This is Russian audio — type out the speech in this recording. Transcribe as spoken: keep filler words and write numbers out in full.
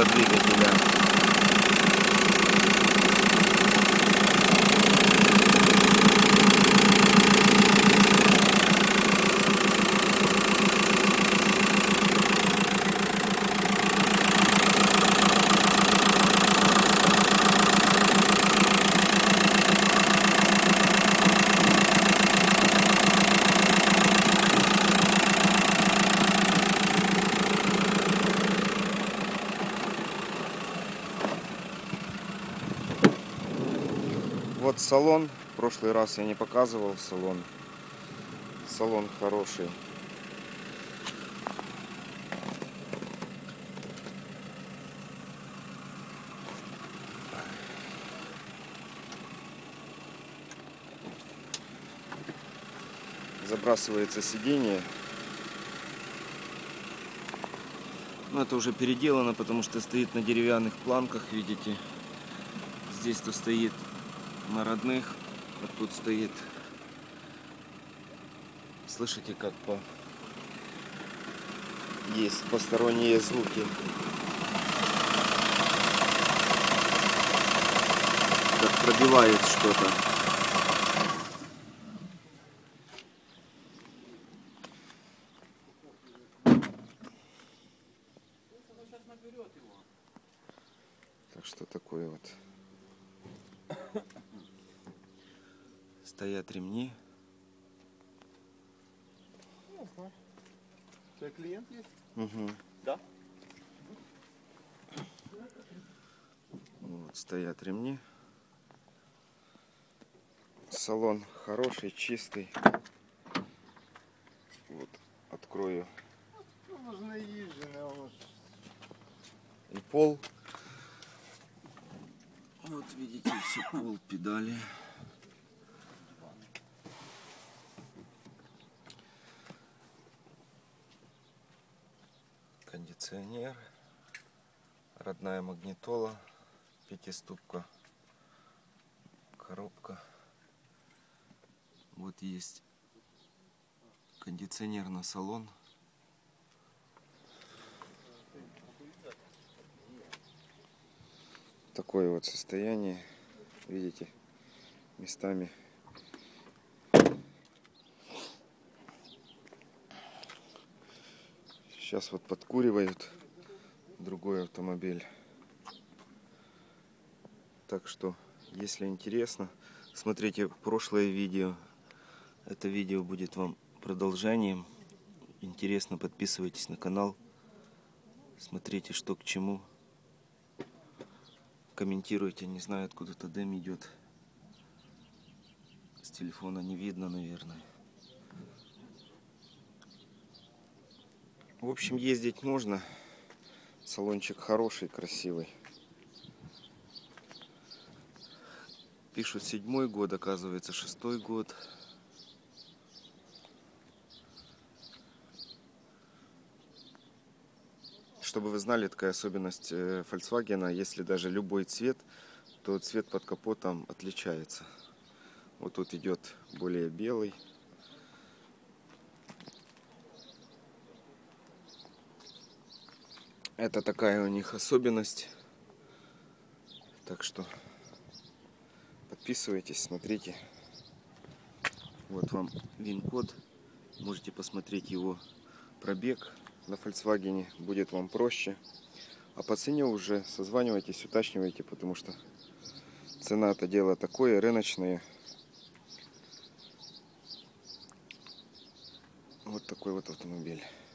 работа двигателя. Вот салон. В прошлый раз я не показывал салон. Салон хороший. Забрасывается сиденье. Но это уже переделано, потому что стоит на деревянных планках, видите. Здесь-то стоит на родных, вот тут стоит. Слышите, как по есть посторонние звуки, как пробивает что-то. Так что такое вот. Стоят ремни. Ясно. У тебя клиент есть? Угу. Да. Вот стоят ремни. Салон хороший, чистый. Вот открою. Можно езженный. И пол. Вот видите, все пол, педали. Кондиционер, родная магнитола, пятиступка, коробка. Вот есть кондиционер на салон. Такое вот состояние, видите, местами. Сейчас вот подкуривают другой автомобиль. Так что, если интересно, смотрите прошлое видео. Это видео будет вам продолжением. Интересно, подписывайтесь на канал. Смотрите, что к чему. Комментируйте. Не знаю, откуда-то дым идет. С телефона не видно, наверное. В общем, ездить можно. Салончик хороший, красивый. Пишут седьмой год, оказывается шестой год. Чтобы вы знали, такая особенность Volkswagen, если даже любой цвет, то цвет под капотом отличается. Вот тут идет более белый. Это такая у них особенность. Так что подписывайтесь, смотрите. Вот вам ВИН-код. Можете посмотреть его пробег на Volkswagen. Будет вам проще. А по цене уже созванивайтесь, уточнивайте, потому что цена это дело такое, рыночное. Вот такой вот автомобиль.